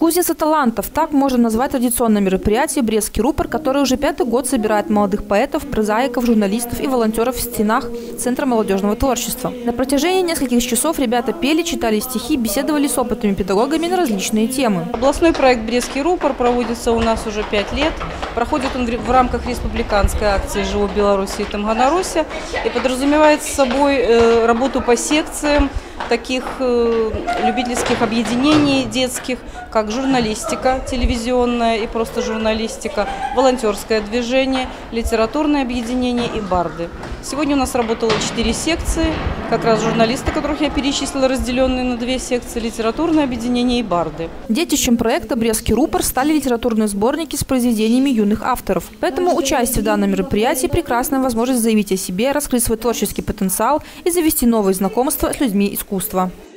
Кузница талантов – так можно назвать традиционное мероприятие «Брестский рупор», которое уже 5-й год собирает молодых поэтов, прозаиков, журналистов и волонтеров в стенах Центра молодежного творчества. На протяжении нескольких часов ребята пели, читали стихи, беседовали с опытными педагогами на различные темы. Областной проект «Брестский рупор» проводится у нас уже 5 лет. Проходит он в рамках республиканской акции «Живу в Беларуси и Тамганаруся» и подразумевает собой работу по секциям таких любительских объединений детских, как журналистика телевизионная и просто журналистика, волонтерское движение, литературное объединение и барды. Сегодня у нас работало 4 секции, как раз журналисты, которых я перечислила, разделенные на 2 секции, литературное объединение и барды. Детищем проекта «Брестский рупор» стали литературные сборники с произведениями юных авторов. Поэтому участие в данном мероприятии – прекрасная возможность заявить о себе, раскрыть свой творческий потенциал и завести новые знакомства с людьми искусства.